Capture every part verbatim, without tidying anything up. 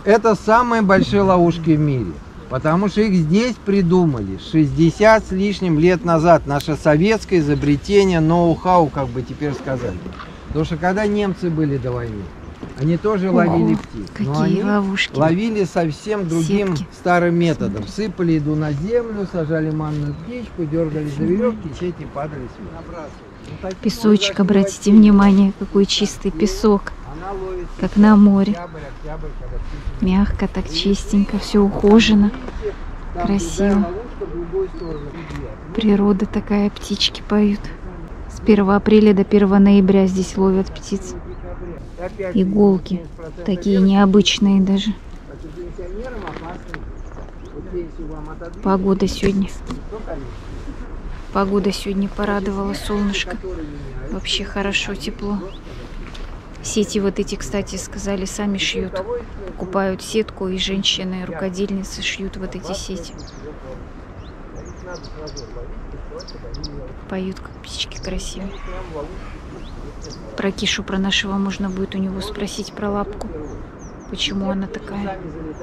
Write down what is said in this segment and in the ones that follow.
Это самые большие ловушки в мире. Потому что их здесь придумали шестьдесят с лишним лет назад. Наше советское изобретение, ноу-хау, как бы теперь сказали. Потому что когда немцы были до войны, они тоже ловили О, птиц. какие но они ловушки. ловили совсем другим Сетки. старым методом. Сыпали еду на землю, сажали манную птичку, дергали за веревки, сети падали сверху. Песочек, обратите внимание, какой чистый песок, как на море. Мягко, так чистенько, все ухожено, красиво. Природа такая, птички поют. С первого апреля до первого ноября здесь ловят птиц. Иголки, такие необычные даже. Погода сегодня. Погода сегодня порадовала, солнышко. Вообще хорошо, тепло. Сети вот эти, кстати, сказали, сами шьют. Покупают сетку, и женщины, рукодельницы шьют вот эти сети. Поют, как птички красивые. Про Кишу, про нашего, можно будет у него спросить про лапку. Почему она такая?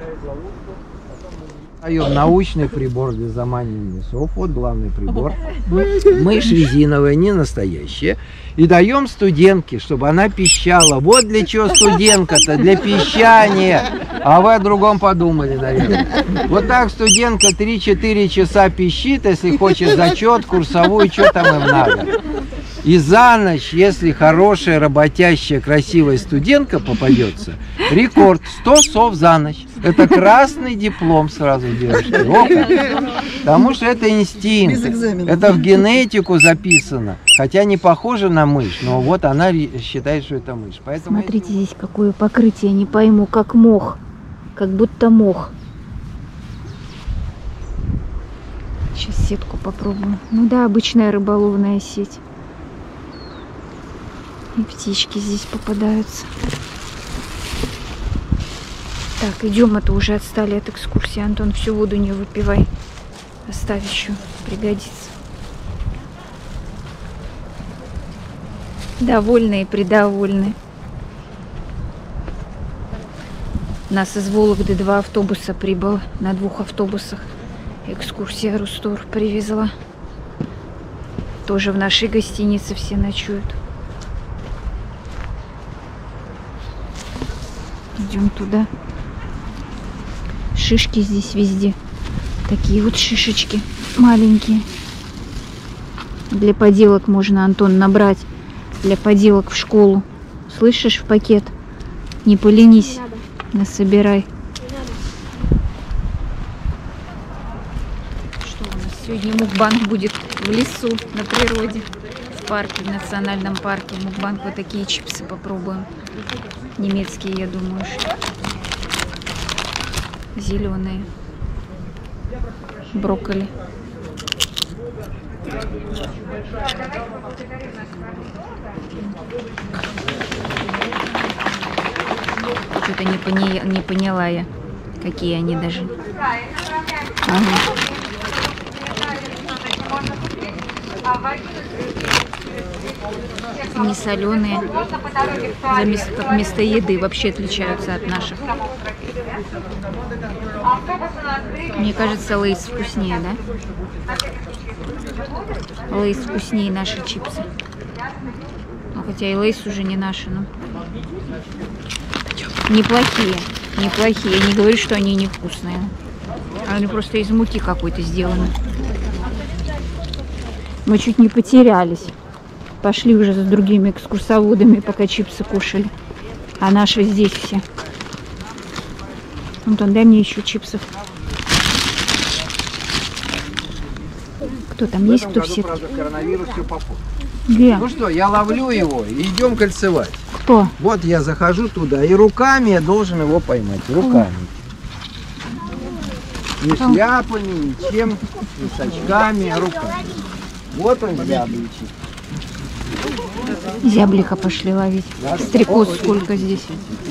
Даем научный прибор для заманивания лесов. Вот главный прибор. Мышь резиновая, не настоящая. И даем студентке, чтобы она пищала. Вот для чего студентка-то, для пищания. А вы о другом подумали, наверное. Вот так студентка три-четыре часа пищит, если хочет зачет, курсовую, что там им надо. И за ночь, если хорошая, работящая, красивая студентка попадется, рекорд сто сов за ночь. Это красный диплом сразу девушки. Потому что это инстинкт. Это в генетику записано. Хотя не похоже на мышь, но вот она считает, что это мышь. Поэтому смотрите, здесь какое покрытие, не пойму, как мох. Как будто мох. Сейчас сетку попробую. Ну да, обычная рыболовная сеть. И птички здесь попадаются. Так, идем, а то уже отстали от экскурсии. Антон, всю воду не выпивай. Оставь еще, пригодится. Довольные, придовольные. Нас из Вологды два автобуса прибыло. На двух автобусах экскурсия Рустор привезла. Тоже в нашей гостинице все ночуют. Идем туда. Шишки здесь везде. Такие вот шишечки маленькие. Для поделок можно, Антон, набрать. Для поделок в школу. Слышишь, в пакет? Не поленись. Насобирай. Что у нас сегодня мукбанг будет в лесу, на природе, в парке, в национальном парке. Мукбанг, вот такие чипсы попробуем. Немецкие, я думаю, что зеленые. Брокколи. Что-то не, поня... не поняла я, какие они даже. Ага. Не соленые, как вместо еды, вообще отличаются от наших. Мне кажется, Лейс вкуснее, да? Лейс вкуснее наши чипсы. Ну, хотя и Лейс уже не наши, но неплохие, неплохие. Я не говорю, что они невкусные. Они просто из муки какой-то сделаны. Мы чуть не потерялись. Пошли уже за другими экскурсоводами, пока чипсы кушали. А наши здесь все. Антон, дай мне еще чипсов. Кто там есть, кто в сетке? Где? Ну что, я ловлю его и идем кольцевать. Кто? Вот я захожу туда, и руками я должен его поймать. Руками. Не шляпами, ничем, не с очками, а руками. Вот он, зябличек. Зяблика пошли ловить. Да, стрекоз да. Сколько здесь?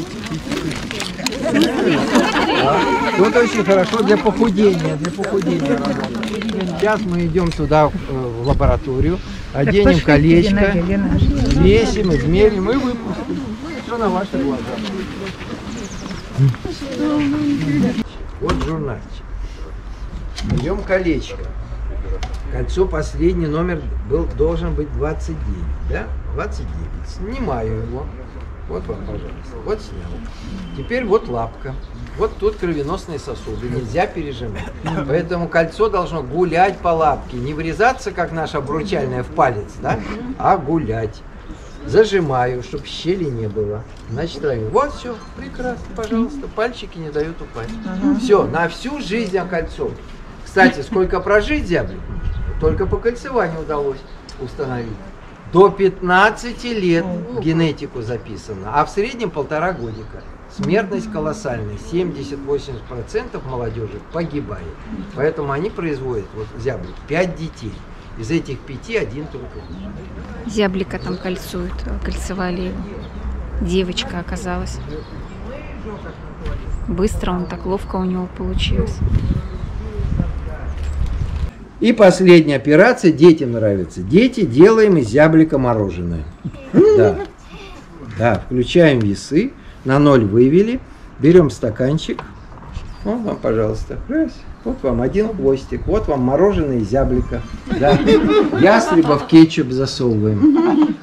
Да. Вот очень хорошо для похудения. Для похудения. Сейчас мы идем туда в лабораторию, оденем колечко, весим, измерим и выпустим. Все на ваши глаза. Вот журнальчик. Берем колечко. Кольцо последний номер был, должен быть двадцать девять, да? двадцать девять. Снимаю его. Вот вам, пожалуйста. Вот снял. Теперь вот лапка. Вот тут кровеносные сосуды. Нельзя пережимать. Поэтому кольцо должно гулять по лапке. Не врезаться, как наша обручальная, в палец, да? А гулять. Зажимаю, чтобы щели не было. Значит, травим. Вот все, прекрасно, пожалуйста. Пальчики не дают упасть. Все, на всю жизнь окольцовывать. Кстати, сколько прожить зяблик? Только по кольцеванию удалось установить. До пятнадцати лет в генетику записано, а в среднем полтора годика. Смертность колоссальная, семьдесят-восемьдесят процентов молодежи погибает. Поэтому они производят, вот зяблик, пять детей. Из этих пяти один только. Зяблика там кольцуют, кольцевали его. Девочка оказалась. Быстро он, так ловко у него получилось. И последняя операция, детям нравится. Дети, делаем из зяблика мороженое. Да. Да, включаем весы, на ноль вывели, берем стаканчик. Вот вам, пожалуйста. Раз. Вот вам один хвостик. Вот вам мороженое из зяблика. Да. Ястреба в кетчуп засовываем.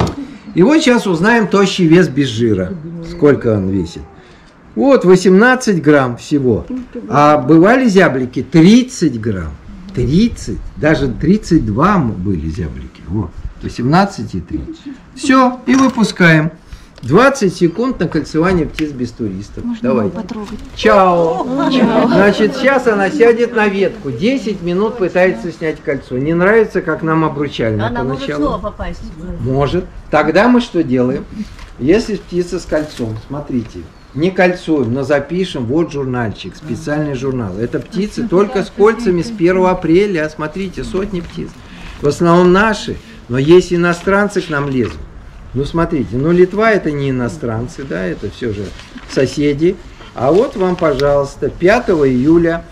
И вот сейчас узнаем тощий вес без жира. Сколько он весит. Вот восемнадцать грамм всего. А бывали зяблики тридцать грамм. тридцать, даже тридцать два были зяблики. Вот, восемнадцать и тридцать. Все, и выпускаем. двадцать секунд на кольцевание птиц без туристов. Можно давайте. Потрогать. Чао. Чао. Значит, сейчас она сядет на ветку. десять минут пытается снять кольцо. Не нравится, как нам обручальное. Она поначалу. может снова попасть. Может. Тогда мы что делаем? Если птица с кольцом, смотрите. Не кольцуем, но запишем, вот журнальчик, специальный журнал. Это птицы только с кольцами с первого апреля, смотрите, сотни птиц. В основном наши, но есть иностранцы к нам лезут. Ну смотрите, ну Литва это не иностранцы, да, это все же соседи. А вот вам, пожалуйста, пятого июля,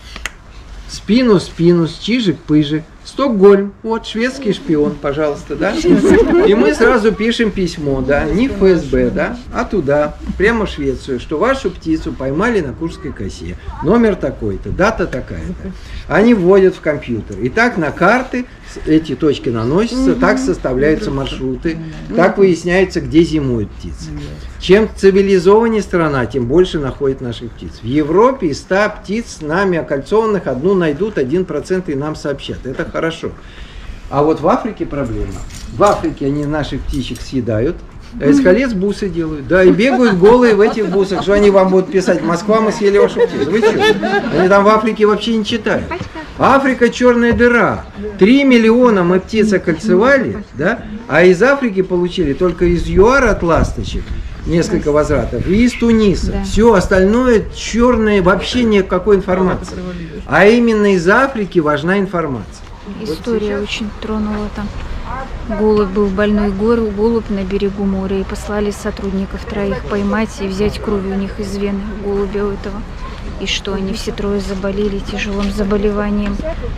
спину-спинус, чижик-пыжик, Стокгольм, вот шведский шпион, пожалуйста, да. И мы сразу пишем письмо, да, не в эф эс бэ, да, а туда, прямо в Швецию, что вашу птицу поймали на Курской косе. Номер такой-то, дата такая-то. Они вводят в компьютер. И так на карты эти точки наносятся, так составляются маршруты, так выясняется, где зимуют птицы. Чем цивилизованнее страна, тем больше находит наших птиц. В Европе из ста птиц нами окольцованных одну найдут, один процент и нам сообщат. Это хорошо. А вот в Африке проблема. В Африке они наших птичек съедают, а из колец бусы делают. Да, и бегают голые в этих бусах. Что они вам будут писать? Москва, мы съели вашу птицу. Вы что? Они там в Африке вообще не читают. Африка черная дыра. Три миллиона мы птиц окольцевали, да, а из Африки получили только из ЮАР от ласточек несколько возвратов, и из Туниса. Да. Все остальное черное, вообще никакой информации. А именно из Африки важна информация. История вот очень тронула там. Голубь был больной, гору, голубь на берегу моря, и послали сотрудников троих поймать и взять кровь у них из вены голубя у этого. И что, они все трое заболели тяжелым заболеванием,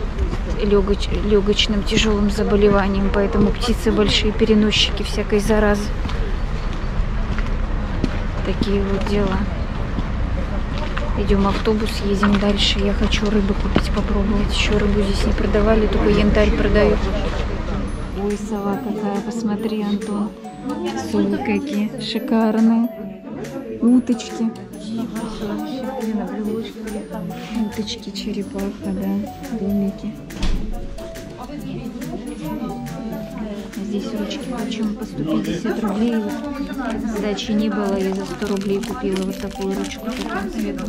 легоч, легочным тяжелым заболеванием, поэтому птицы большие переносчики всякой заразы. Такие вот дела. Идем в автобус, едем дальше. Я хочу рыбу купить, попробовать. Еще рыбу здесь не продавали, только янтарь продают. Ой, сова какая, посмотри, Антон. Совы какие шикарные. Уточки. Уточки, черепаха, да, домики. Здесь ручки почему по сто пятьдесят рублей. Сдачи не было, я за сто рублей купила вот такую ручку таким цветом.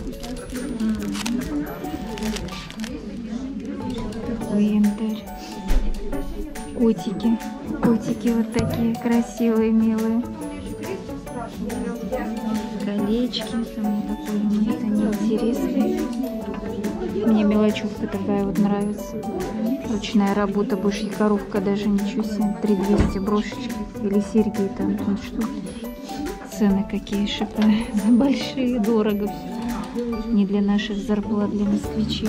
Такой янтарь. Котики. Котики вот такие красивые, милые. Колечки. Там такой, мне это неинтересно. Мне мелочевка такая вот нравится. Ручная работа, божья коровка, даже ничего себе. три двести брошечки. Или серьги там, там что. Цены какие шикарные. Большие, дорого все. Не для наших зарплат, для москвичей.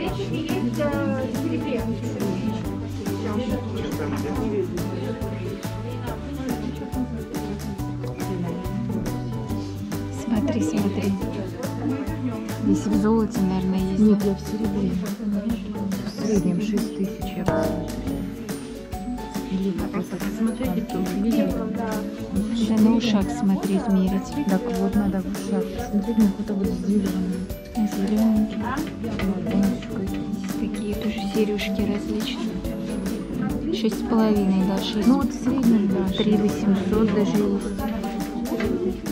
Смотри, смотри. Здесь в золоте, наверное, есть. Нет, я в серебре. В среднем шесть тысяч я посмотрела. Или просто посмотрите, кто видел. Да на ушах смотри, измерить. Так вот, надо в ушах. Смотрите, на какой-то вот зеленый. Зелененький. Здесь Такие тоже сережки различные. Шесть с половиной, да, шесть. ну вот в среднем, да. Три восемьсот даже есть.